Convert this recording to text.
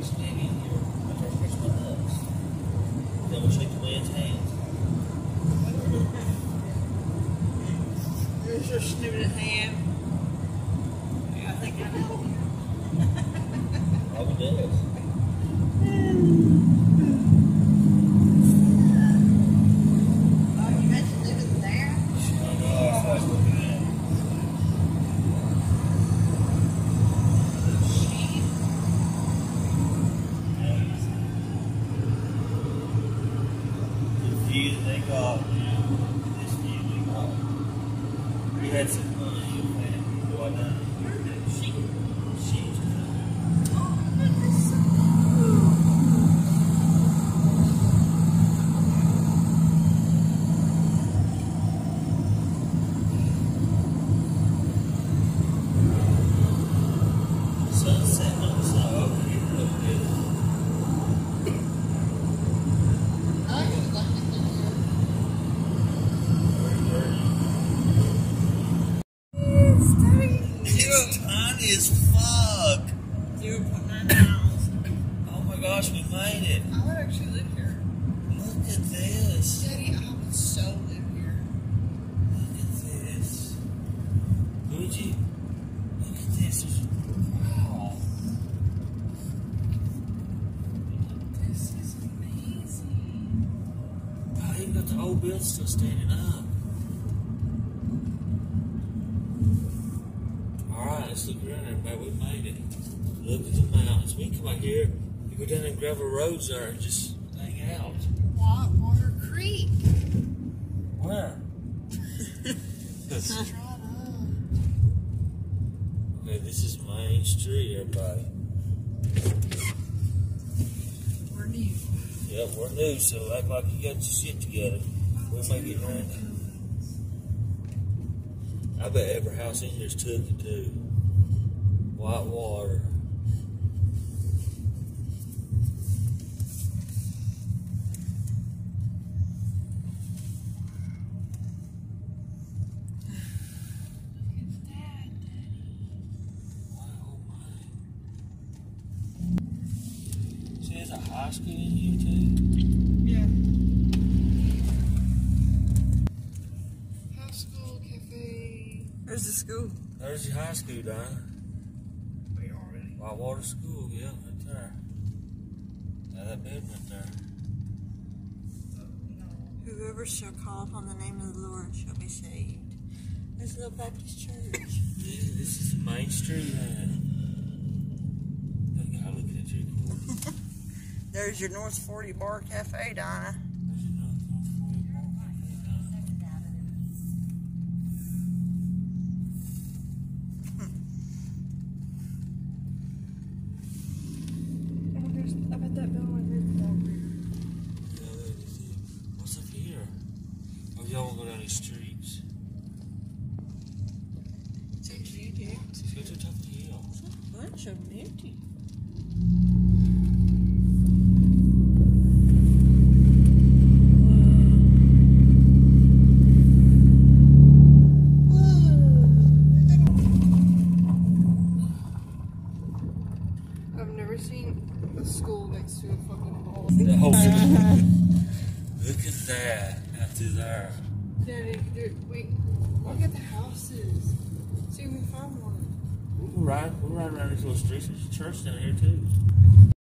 Daddy in here. I try to catch my nuts. Then we'll shake the man's hands. Here's your stupid hand. Yeah, I think I know. Probably does. Oh, you mentioned living there? I know, that's what I was looking at. The view that they got, this view they got. We had some money, man. Do I know? Sheep. Sunset on the side. Okay, look good. It's tiny as fuck. 0.9 miles. Oh my gosh, we made it. I would actually live here. Look at this. Daddy, I would so live here. Look at this. Would you? Look at this. Wow. This is amazing. Wow, even got the old building still standing up. Alright, let's look around everybody. We made it. Look at the mountains. We can come out here. You go down them gravel roads there and just hang out. Water Creek. Where? Straight up. Okay, this is Main Street, everybody. We're new. Yep, we're new, so act like you got your shit together. We may get around it. I bet every house in here's took too. White water. Wow, my. See, there's a high school in here too. Yeah. High school, cafe. There's the school. There's your high school, Dinah. Wait, already? Whitewater School, yeah, right there. Now that bed right there. Whoever shall call upon the name of the Lord shall be saved. There's a little Baptist church. Yeah, this is Main Street, man. That guy looking at you cool. There's your North 40 Bar Cafe, Dinah. There's another one for you. I bet that building is down Yeah, let me see. What's up here? Oh, y'all want to go down these streets? there. It's you, Let's go to the top of the hill. a bunch of them empty. I've never seen a school next to a fucking hall. Look at that out through there. Daddy, wait, look at the houses. See if we can find one. We're riding around these little streets. There's a church down here too.